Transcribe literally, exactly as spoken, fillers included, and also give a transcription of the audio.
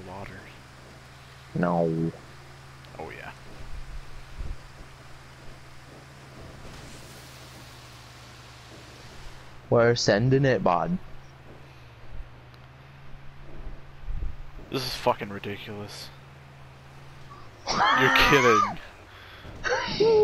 water. No. Oh yeah. We're sending it, bud. This is fucking ridiculous. You're kidding.